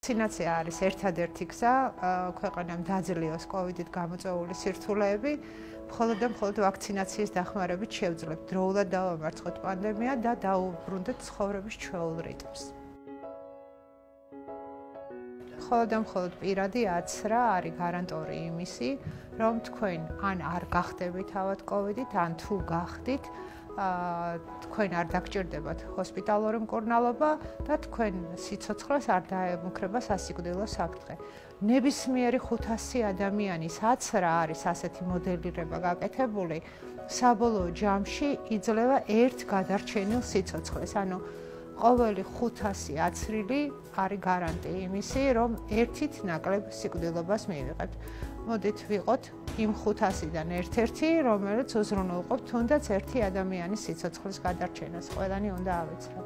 ვაქცინაცია არის ერთადერთი გზა ქვეყანამ დაძლიოს COVID-ით გამოწვეული სირთულეები. მხოლოდ ვაქცინაციის დახმარებით შევძლებთ დროულად დავამარცხოთ პანდემია და დაუბრუნდეთ ცხოვრების ჩვეულ რიტმს. მხოლოდ პირადი აცრა არის გარანტორი იმისი, რომ თქვენ ან არ გახდებით თავად COVID-ით, ან თუ გახდით, თქვენ არ დაგჭირდებათ ჰოსპიტალური მკურნალობა და თქვენ სიცოცხლეს არ დაემუქრება სასიკვდილო საფრთხე. ნებისმიერი 500 ადამიანის აცრა არის ასეთი მოდელირება გაკეთებული, საბოლოო ჯამში იძლევა ერთ გადარჩენილ სიცოცხლეს. ანუ ყოველი 500 აცრილი არის გარანტი იმისი, რომ ერთით ნაკლებ სიკვდილობას მივიღებთ. მოდით ვიყოთ იმ 500-დან ერთ-ერთი, რომელიც უზრუნველყოფ თუნდაც ერთი ადამიანის სიცოცხლის გადარჩენას. ყველანი უნდა ავეცრათ.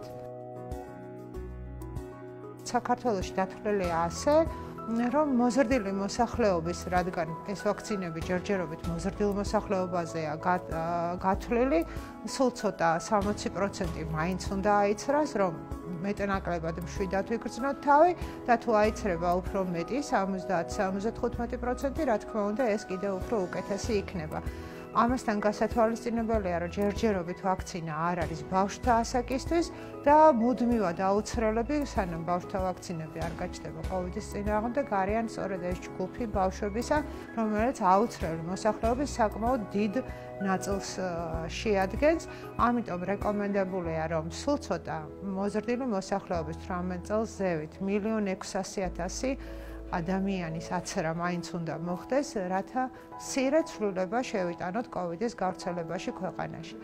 საქართველოში დათვლილია ასე, რომ მოზრდილი მოსახლეობის, რადგან ეს ვაქცინები ჯერჯერობით მოზრდილ მოსახლეობაზეა გათვლილი, სულ ცოტა 60% მაინც უნდა აიცრას, რომ მეტნაკლებად მშვიდად ვიგრძნოთ თავი და თუ აიცრება უფრო მეტი 70-75%, რა თქმა უნდა, ეს კიდევ უფრო უკეთესი იქნება. ამასთან გასათვალისწინებელია, რომ ჯერჯერობით ვაქცინა არ არის ბავშვთა ასაკისთვის და მუდმივად აუცრელები, სანამ ბავშვთა ვაქცინები არ გაჩნდება COVID-ის წინააღმდეგ, არიან სწორედ ეს ჯგუფი ბავშვებისა, რომელიც აუცრელი მოსახლეობის საკმაოდ დიდ ნაწილს შეადგენს. ამიტომ რეკომენდებულია, რომ სულ ცოტა მოზრდილი მოსახლეობის 18 წელს ზევით 1.600.000 ადამიანის აცრა მაინც უნდა მოხდეს, რათა მცირე ცვლილება შევიტანოთ COVID-ის გავრცელებაში ქვეყანაში.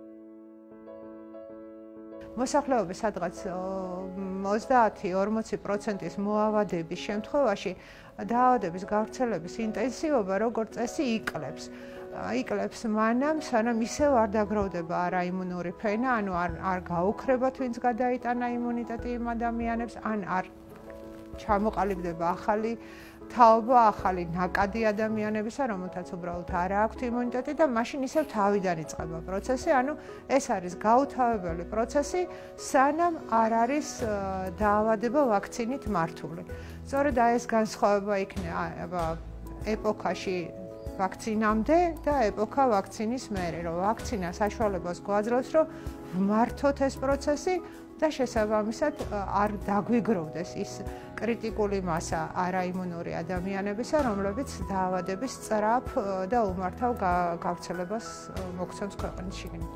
მოსახლეობის სადღაც 30-40%-ის მოავადების შემთხვევაში დაავადების გავრცელების ინტენსივობა როგორც წესი იკლებს მანამ, სანამ ისევ არ დაგროვდება არაიმუნური ფენა, ანუ არ გაუქრებათ ვინც გადაიტანა იმუნიტეტი იმ ადამიანებს, ან არ ჩამოყალიბდება ახალი თაობა, ახალი ნაკადი ადამიანებისა, რომელთაც უბრალოდ არ აქვთ იმუნიტეტი და მაშინ ისევ თავიდან იწყება პროცესი, ანუ ეს არის გაუთავებელი პროცესი, სანამ არ არის დაავადება ვაქცინით მართული. სწორედ ეს განსხვავება იქნება ეპოქაში ვაქცინამდე და ეპოქა ვაქცინის მერე, რომ ვაქცინა საშუალებას გვაძლევს, რომ ვმართოთ ეს პროცესი და შესაბამისად არ დაგვიგროვდეს ის კრიტიკული მასა არაიმუნური ადამიანებისა, რომლებიც დაავადების სწრაფ და უმართავ გავრცელებას მოგცემს ქვეყნის შიგნით.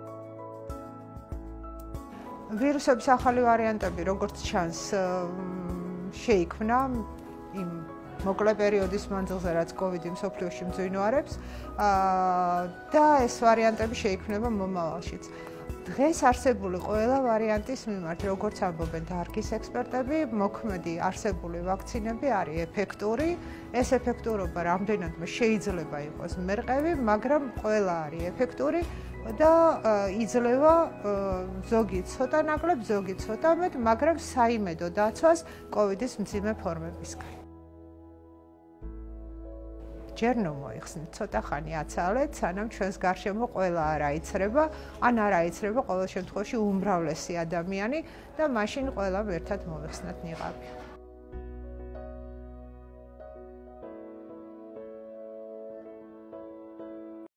ვირუსების ახალი ვარიანტები, როგორც ჩანს, შეიქმნა იმ მოკლე პერიოდის მანძილზე, რაც COVID-ი მსოფლიოში მძვინვარებს და ეს ვარიანტები შეიქმნება მომავალშიც. დღეს არსებული ყველა ვარიანტის მიმართ, როგორც ამბობენ დარგის ექსპერტები, მოქმედი არსებული ვაქცინები არის ეფექტური. ეს ეფექტურობა რამდენადმე შეიძლება იყოს მერყევი, მაგრამ ყველა არის ეფექტური და იძლევა ზოგი ცოტა ნაკლებ, ზოგი ცოტა მეტ, მაგრამ საიმედო დაცვას COVID-ის მძიმე ფორმებისგან. ჯერ ნუ მოიხსნით, ცოტა ხანი აცალეთ, სანამ ჩვენს გარშემო ყველა არ აიცრება, ან არ აიცრება ყოველ შემთხვევაში უმრავლესი ადამიანი და მაშინ ყველამ ერთად მოვიხსნათ ნიღაბი.